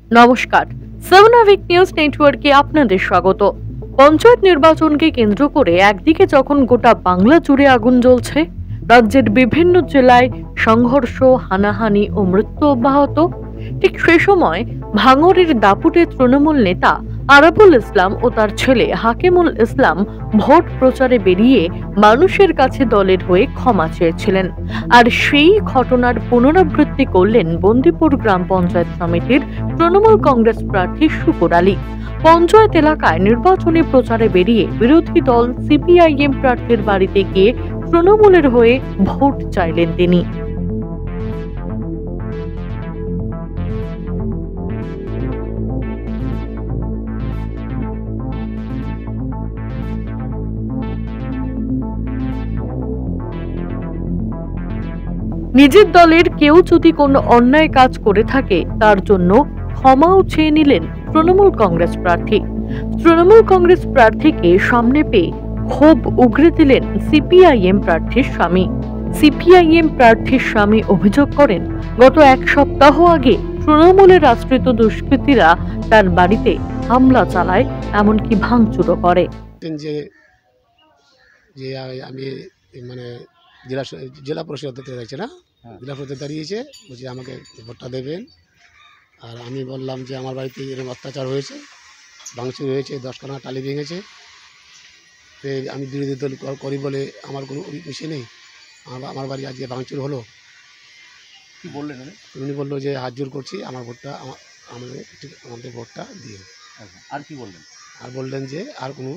নমস্কার, সেভেনাভিক নিউজ নেটওয়ার্কে আপনাদের স্বাগত। পঞ্চায়েত নির্বাচনকে কেন্দ্র করে একদিকে যখন গোটা বাংলা জুড়ে আগুন জ্বলছে, রাজ্যের বিভিন্ন জেলায় সংঘর্ষ, হানাহানি ও মৃত্যু অব্যাহত, ঠিক সে সময় ভাঙড়ের দাপুটে তৃণমূল নেতা আরাবুল ইসলাম ও তার ছেলে হাকিমুল ইসলাম ভোট প্রচারে বেরিয়ে মানুষের কাছে দলের হয়ে ক্ষমা চেয়েছিলেন। আর সেই ঘটনার পুনরাবৃত্তি করলেন বন্দিপুর গ্রাম পঞ্চায়েত সমিতির তৃণমূল কংগ্রেস প্রার্থী শুকুর আলী। পঞ্চায়েত এলাকায় নির্বাচনী প্রচারে বেরিয়ে বিরোধী দল সিপিআইএম প্রার্থীর বাড়িতে গিয়ে তৃণমূলের হয়ে ভোট চাইলেন তিনি। নিজের দলের কেউ যদি কোনো অন্যায় কাজ করে থাকে তার জন্য ক্ষমাও চেয়ে নিলেন তৃণমূল কংগ্রেস প্রার্থী। তৃণমূল কংগ্রেস প্রার্থীকে সামনে পেয়ে ক্ষোভ উগরে দিলেন সিপিআইএম প্রার্থীর স্বামী। সিপিআইএম প্রার্থীর স্বামী অভিযোগ করেন, গত এক সপ্তাহ আগে তৃণমূলের আশ্রিত দুষ্কৃতীরা তার বাড়িতে হামলা চালায়, এমনকি ভাঙচুরও করে। আমি মানে জেলা পরিষদ দাঁড়িয়েছে না, জেলা পরিষদ দাঁড়িয়েছে, বলছি আমাকে ভোটটা দেবেন। আর আমি বললাম যে আমার বাড়িতে এরকম অত্যাচার হয়েছে, ভাঙচুর হয়েছে, 10খানা টালি ভেঙেছে, তো আমি বিরোধী দল করি বলে আমার কোনো বিষয় নেই, আমার বাড়ি আজকে ভাঙচুর হলো। কি বললেন উনি বললো যে হাত জোর করছি, আমার ভোটটা আমাদের ভোটটা দিয়ে। আর কি বললেন? আর বললেন যে আর কোনো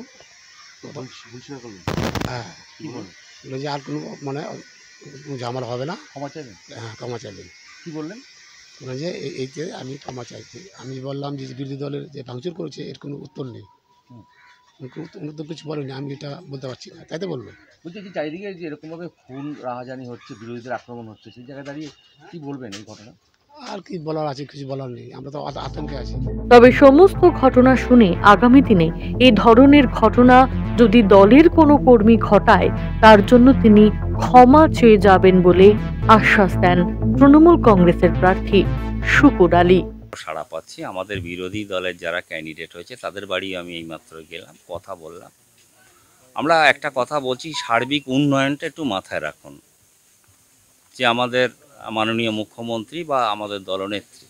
হ্যাঁ বললো যে আর কোনো মানে ঝামেলা হবে না, ক্ষমা চাইবেন। হ্যাঁ, ক্ষমা চাইবেন। কি বললেন? যে এইতে আমি ক্ষমা চাইছি। আমি বললাম যে বিরোধী দলের যে ভাঙচুর করেছে এর কোনো উত্তর নেই, তো কিছু বলেনি, আমি এটা বলতে পারছি না, তাই তো বললো। বলছি যে চারিদিকে যে এরকমভাবে খুন রাহাজানি হচ্ছে, বিরোধীদের আক্রমণ হচ্ছে, সেই জায়গায় দাঁড়িয়ে কি বলবেন এই ঘটনা? আর কি বলার আছে, কিছু বলার নেই, আমরা তো আতঙ্কে আছি। তবে সমস্ত ঘটনা শুনে আগামী দিনে এই ধরনের ঘটনা যদি দলের কোনো কর্মী ঘটায় তার জন্য তিনি ক্ষমা চেয়ে যাবেন বলে আশ্বাস দেন তৃণমূল কংগ্রেসের প্রার্থী শুকুর আলী। সাড়া পাচ্ছি, আমাদের বিরোধী দলের যারা ক্যান্ডিডেট হয়েছে তাদের বাড়ি আমি এইমাত্র গেলাম, কথা বললাম। আমরা একটা কথা বলছি, সার্বিক উন্নয়নটা একটু মাথায় রাখুন। যে আমাদের মাননীয় মুখ্যমন্ত্রী বা আমাদের দলনেত্রী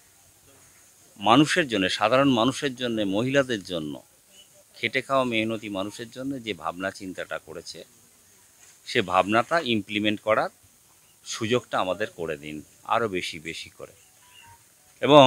মানুষের জন্য, সাধারণ মানুষের জন্য, মহিলাদের জন্য, খেটে খাওয়া মেহনতি মানুষের জন্য যে ভাবনা চিন্তাটা করেছে, সে ভাবনাটা ইমপ্লিমেন্ট করার সুযোগটা আমাদের করে দিন আরও বেশি বেশি করে। এবং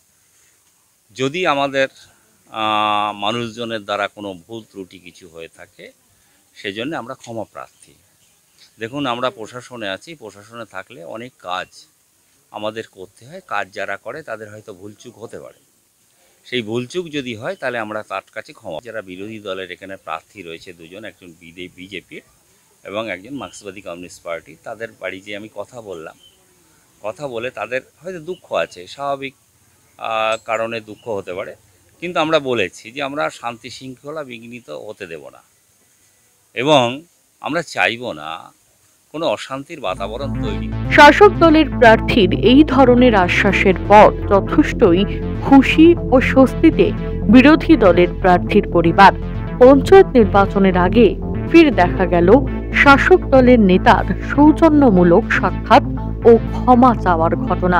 যদি আমাদের মানুষজনের দ্বারা কোনো ভুল ত্রুটি কিছু হয়ে থাকে, সেজন্য আমরা ক্ষমা প্রার্থী। দেখুন, আমরা প্রশাসনে আছি, প্রশাসনে থাকলে অনেক কাজ আমাদের করতে হয়, কাজ যারা করে তাদের হয়তো ভুলচুক হতে পারে, সেই ভুলচুক যদি হয় তাহলে আমরা তার কাছে ক্ষমা। যারা বিরোধী দলের এখানে প্রার্থী রয়েছে দুজন, একজন বিজেপির এবং একজন মার্ক্সবাদী কমিউনিস্ট পার্টি, তাদের বাড়ি যে আমি কথা বললাম, কথা বলে তাদের হয়তো দুঃখ আছে, স্বাভাবিক কারণে দুঃখ হতে পারে, কিন্তু আমরা বলেছি যে আমরা শান্তি শৃঙ্খলা বিঘ্নিত হতে দেব না এবং আমরা চাইব না কোনো অশান্তির বাতাবরণ তৈরি। শাসক দলের প্রার্থীর এই ধরনের আশ্বাসের পর যথেষ্টই খুশি ও স্বস্তিতে বিরোধী দলের প্রার্থীর পরিবার। পঞ্চায়েত নির্বাচনের আগে ফির দেখা গেল শাসক দলের নেতার সৌজন্যমূলক সাক্ষাৎ ও ক্ষমা চাওয়ার ঘটনা।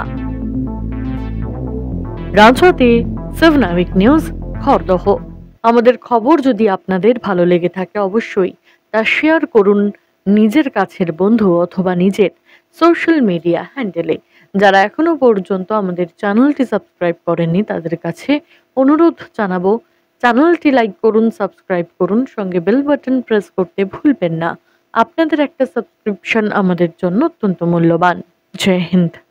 রাজহাতে সেভেনাভিক নিউজ, খড়দহ। আমাদের খবর যদি আপনাদের ভালো লেগে থাকে অবশ্যই তা শেয়ার করুন নিজের কাছের বন্ধু অথবা নিজের সোশ্যাল মিডিয়া হ্যান্ডেলে। যারা এখনো পর্যন্ত আমাদের চ্যানেলটি সাবস্ক্রাইব করেননি তাদের কাছে অনুরোধ জানাবো, চ্যানেলটি লাইক করুন, সাবস্ক্রাইব করুন, সঙ্গে বেল বাটন প্রেস করতে ভুলবেন না। আপনাদের একটা সাবস্ক্রিপশন আমাদের জন্য অত্যন্ত মূল্যবান। জয় হিন্দ।